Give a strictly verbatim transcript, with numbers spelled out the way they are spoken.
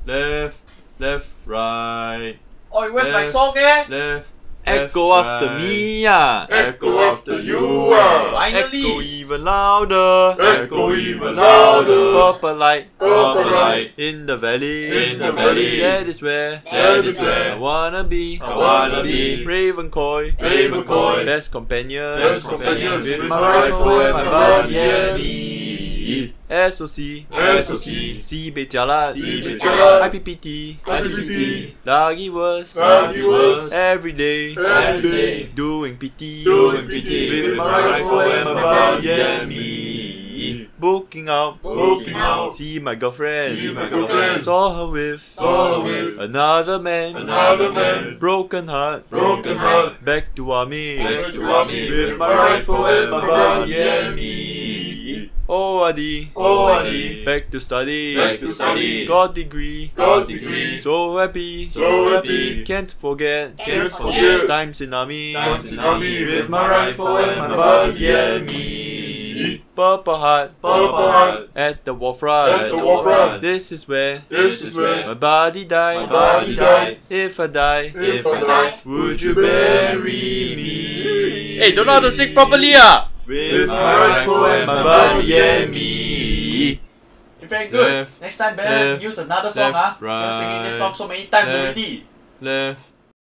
left, left, right. Oh, where's my Left. song eh? Left. Echo left, after right. me, yeah. Echo after you. ah. Finally! Echo even louder. Echo even louder. Purple light, Purple light. in the valley. In the valley. That is where, That is where I wanna be. I wanna be. Ravencoy, Ravencoy. best companion. Best companions with with my my rifle rifle and my and my buddy buddy and and me. me. S O C, S O C. Sibei jalan, Sibei jalan. I P P T, I P P T. lagi worse, Lagi worse. every day, Every day. doing P T, Doing P T. with my rifle and my buddy and me. Booking out, Booking out. see my girlfriend, See my girlfriend. saw her with, Saw her with another man, another man. broken heart, Broken heart. back to army, Back to army. with my rifle and my buddy and me. O R D, O R D. back to study, Back to study. got degree, Got degree. so happy, So happy. can't forget, Can't forget. times in army, Times in army. with my rifle and my buddy and me. Purple heart, Purple heart. at the war front, At the war front. this is where, This is where my body died, my body died. if I die, If I die, would you bury me? Hey, don't know how to sing properly ah! With my rifle and my buddy and me. You're very good. Left, Next time better left, use another song left, ah. You're singing this right, song so many times left. already. Left,